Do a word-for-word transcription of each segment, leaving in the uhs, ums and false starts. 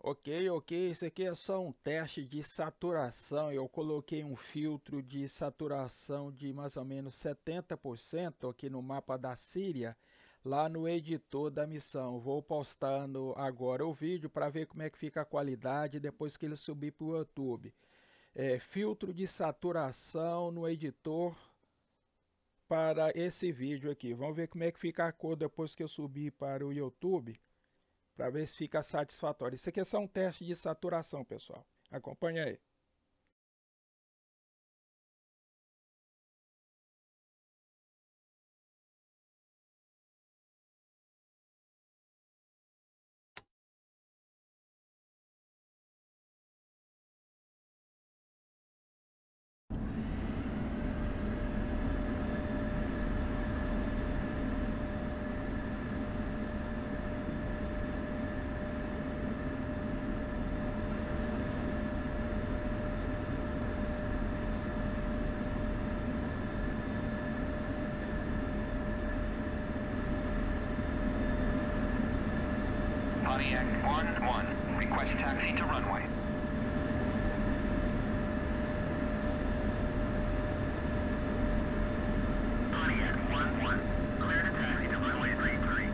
Ok, ok, isso aqui é só um teste de saturação. Eu coloquei um filtro de saturação de mais ou menos setenta por cento aqui no mapa da Síria, lá no editor da missão. Vou postando agora o vídeo para ver como é que fica a qualidade depois que ele subir para o YouTube. É, filtro de saturação no editor para esse vídeo aqui. Vamos ver como é que fica a cor depois que eu subir para o YouTube, para ver se fica satisfatório. Isso aqui é só um teste de saturação, pessoal. Acompanha aí. Pontiac one one, request taxi to runway. Pontiac one one, clear to taxi to runway three three.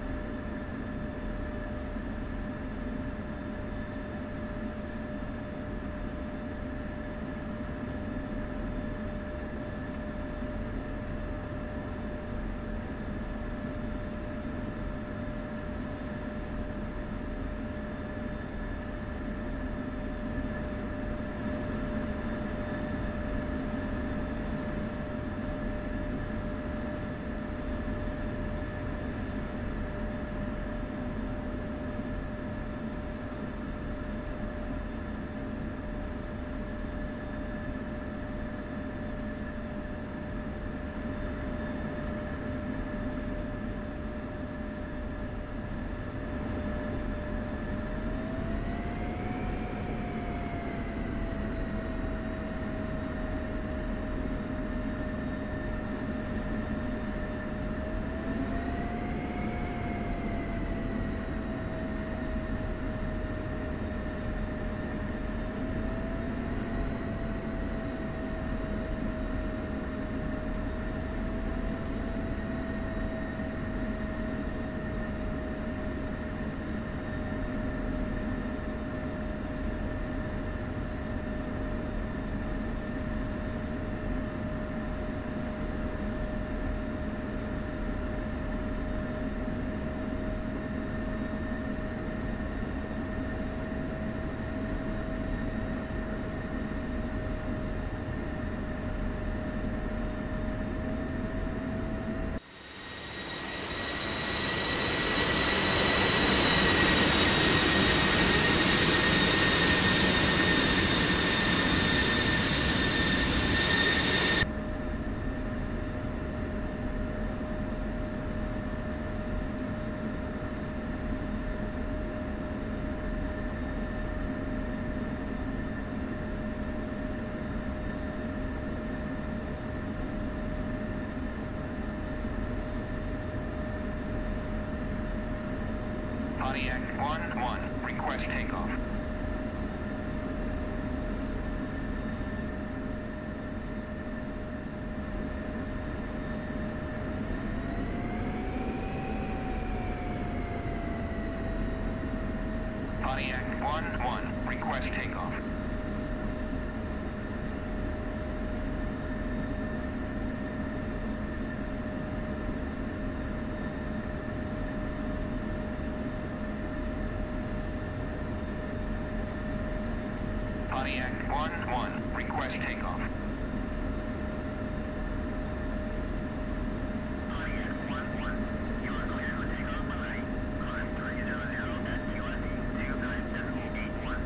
Pontiac one one, request takeoff. Pontiac one one, request takeoff. Pontiac one one, request takeoff. Pontiac one one, you are clear for takeoff already. Climb three hundred at U S D two nine seven eight one.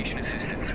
navigation assistance.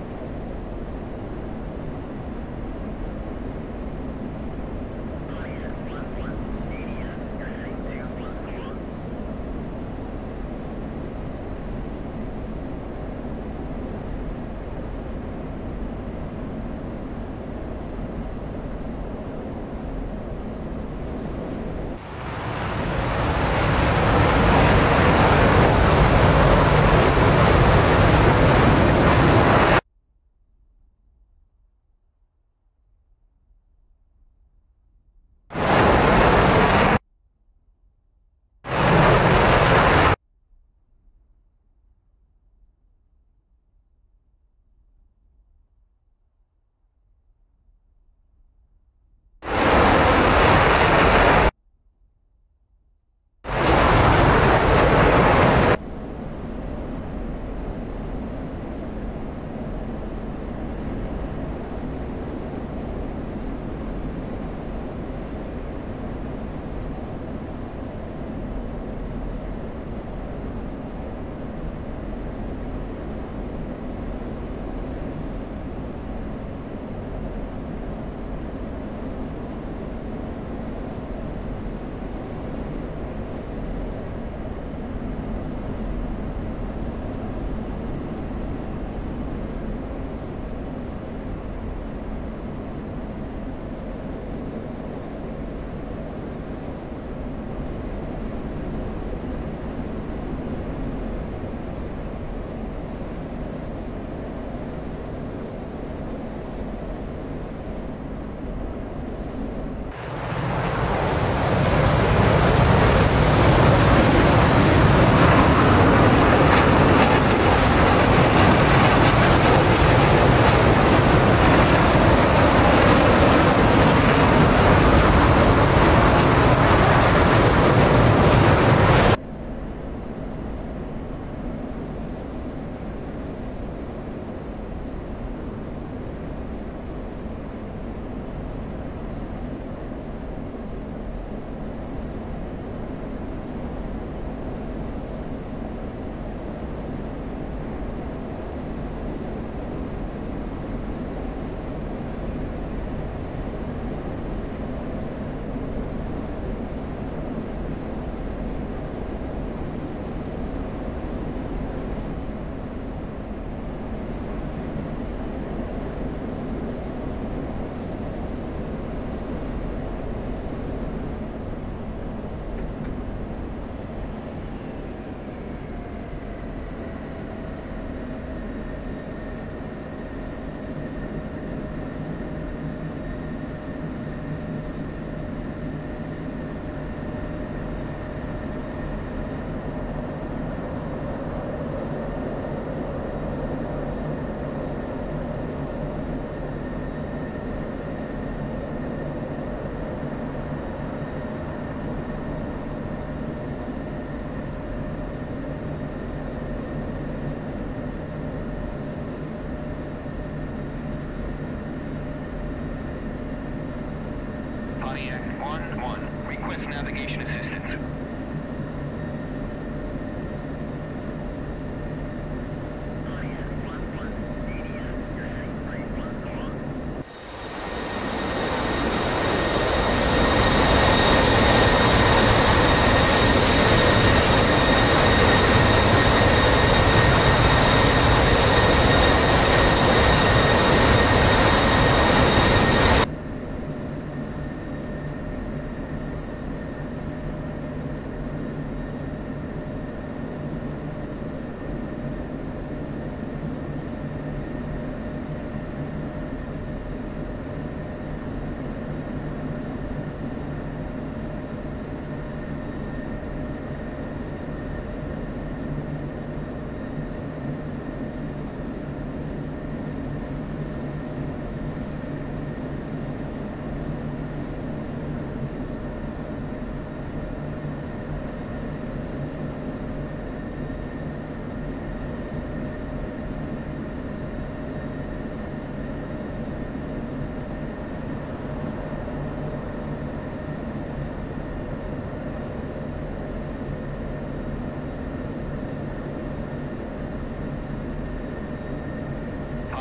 Pontiac one one, request navigation assistance.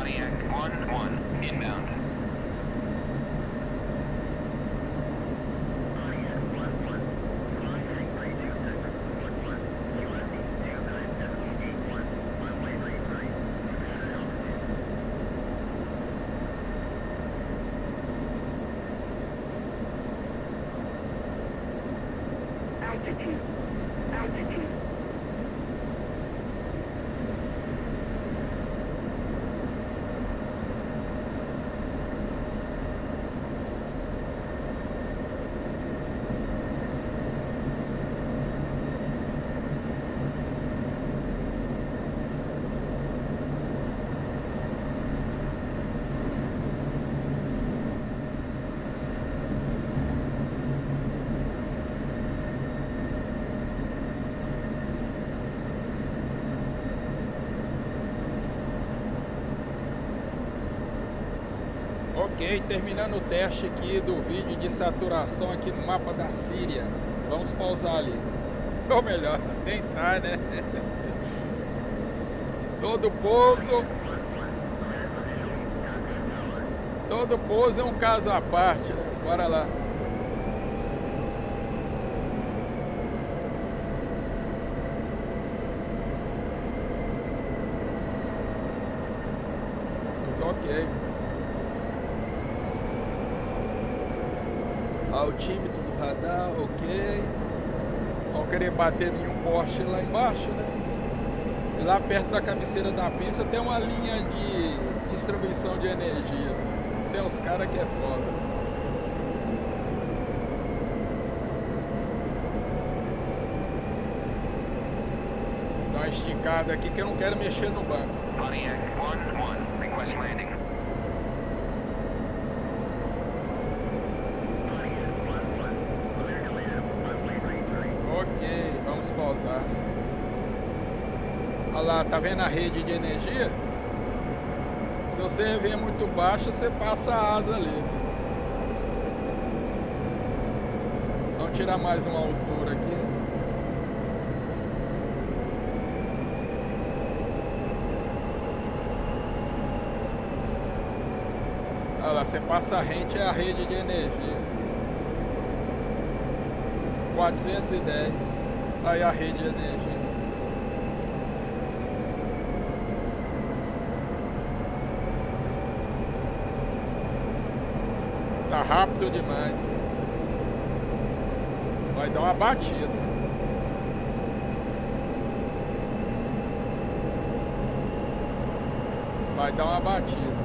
Pontiac one one, inbound. Pontiac one one, flying heading three two six one one, U S D two nine decimal eight one, runway right right, Nevada altitude. Altitude, altitude. Ok, terminando o teste aqui do vídeo de saturação aqui no mapa da Síria. Vamos pausar ali. Ou melhor, tentar, né? Todo pouso... Todo pouso é um caso à parte, né? Bora lá. Tudo ok. Altímetro do radar, ok. Vão querer bater em um poste lá embaixo, né? E lá perto da cabeceira da pista tem uma linha de distribuição de energia. Tem uns caras que é foda. Dá uma esticada aqui que eu não quero mexer no banco. Pontiac one one, request landing. Ok, vamos pausar. Olha lá, tá vendo a rede de energia? Se você vem muito baixo, você passa a asa ali. Vamos tirar mais uma altura aqui. Olha lá, você passa a rente, é a rede de energia. quatrocentos e dez. Aí a rede de energia. Tá rápido demais. Vai dar uma batida. Vai dar uma batida.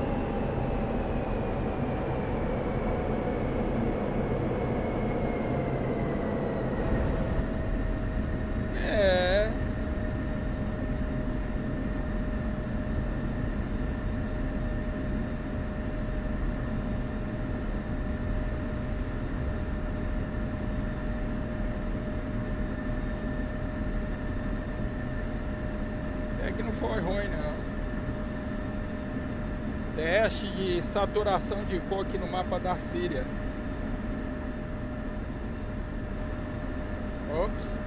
Que não foi ruim não. Teste de saturação de cor aqui no mapa da Síria. Ops.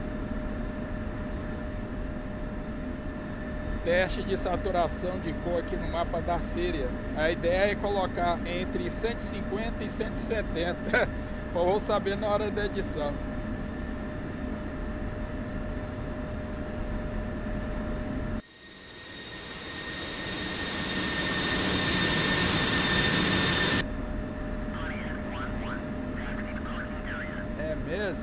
Teste de saturação de cor aqui no mapa da Síria. A ideia é colocar entre cento e cinquenta e cento e setenta. Vou saber na hora da edição. É mesmo?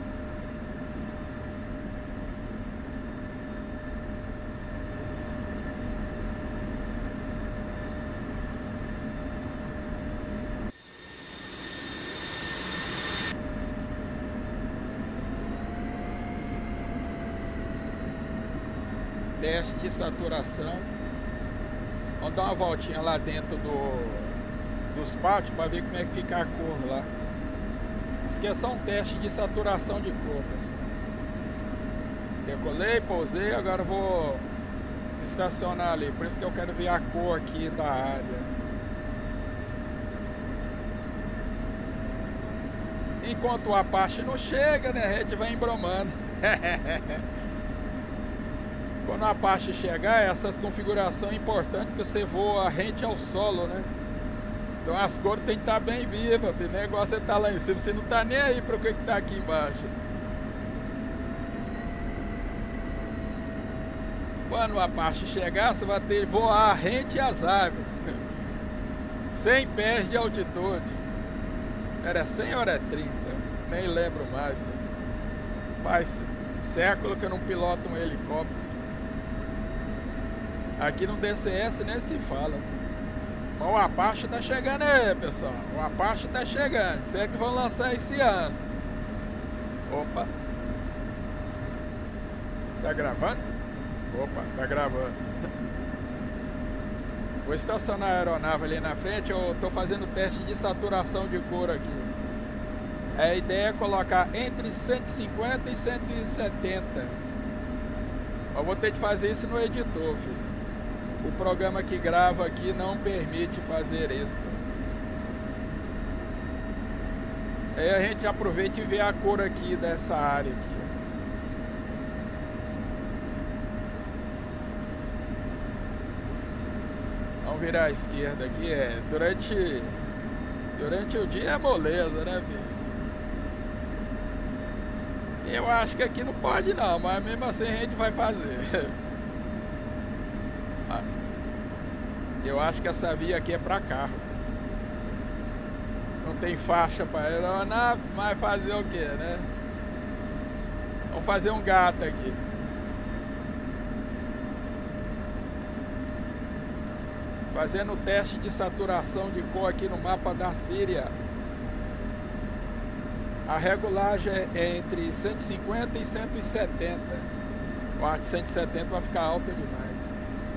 Teste de saturação. Vamos dar uma voltinha lá dentro do, dos pátios para ver como é que fica a cor lá. Isso aqui é só um teste de saturação de cor, pessoal. Decolei, pousei, agora vou estacionar ali. Por isso que eu quero ver a cor aqui da área. Enquanto o Apache não chega, né, a gente vai embromando. Quando a Apache chegar, essas configurações é importante que você voa rente ao solo, né? Então as cores tem que estar bem vivas, o negócio é estar lá em cima, você não tá nem aí para o que está aqui embaixo. Quando a Apache chegar, você vai ter que voar rente às árvores. cem pés de altitude. Era cem ou era trinta? Nem lembro mais. Faz século que eu não piloto um helicóptero. Aqui no D C S nem se fala. Mas o Apache tá chegando aí, pessoal. O Apache tá chegando. Será que vão lançar esse ano? Opa. Tá gravando? Opa, tá gravando. Vou estacionar a aeronave ali na frente. Eu tô fazendo teste de saturação de cor aqui. A ideia é colocar entre cento e cinquenta e cento e setenta. Eu vou ter que fazer isso no editor, filho. O programa que grava aqui não permite fazer isso. Aí a gente aproveita e vê a cor aqui dessa área aqui. Vamos virar à esquerda aqui. É, durante, durante o dia é moleza, né, filho? Eu acho que aqui não pode não, mas mesmo assim a gente vai fazer. Eu acho que essa via aqui é para carro. Não tem faixa para aeronave, mas fazer o que, né? Vamos fazer um gato aqui. Fazendo o teste de saturação de cor aqui no mapa da Síria. A regulagem é entre cento e cinquenta e cento e setenta. Eu acho que cento e setenta vai ficar alta demais.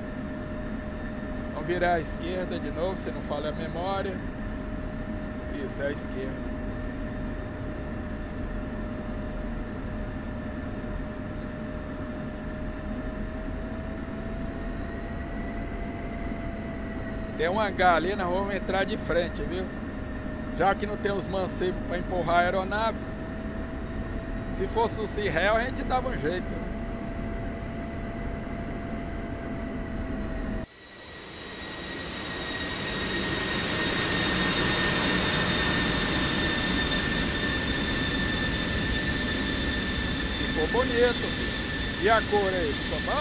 Vamos virar à esquerda de novo, se não falha a memória. Isso, é a esquerda. Tem um hangar ali, nós vamos entrar de frente, viu? Já que não tem os mancebos para empurrar a aeronave. Se fosse o Cirrel, a gente dava um jeito, né? Ficou bonito. E a cor aí, ficou bom?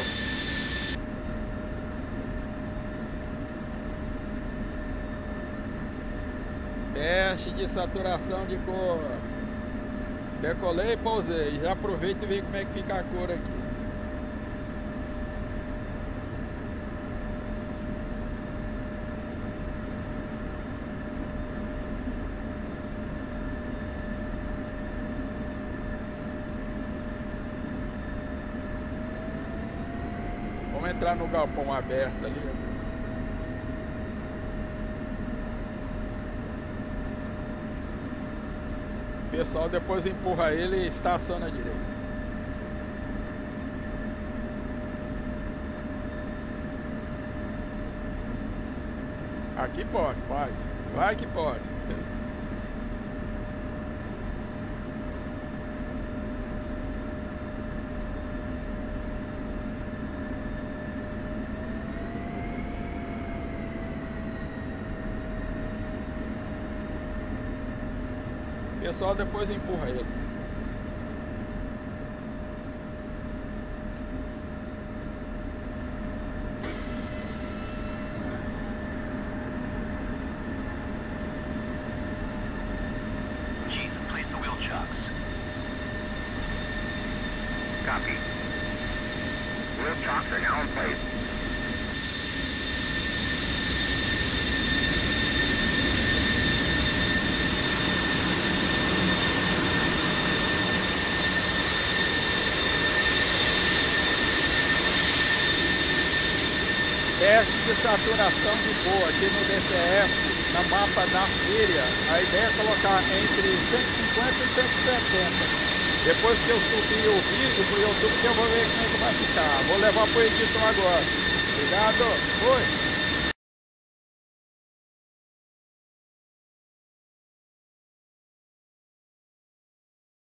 Teste de saturação de cor. Decolei e pousei. Já aproveita e vê como é que fica a cor aqui. Vamos entrar no galpão aberto ali. O pessoal depois empurra ele e estaciona à direita. Aqui pode, pai. Vai que pode. O pessoal depois empurra ele. Chief, place the wheel chocks. Copy. Wheel chocks are now in place. Teste de saturação de cor aqui no D C S, na mapa da Síria. A ideia é colocar entre cento e cinquenta e cento e setenta. Depois que eu subir o vídeo pro YouTube, que eu vou ver como é que vai ficar. Vou levar pro editor agora. Obrigado. Fui.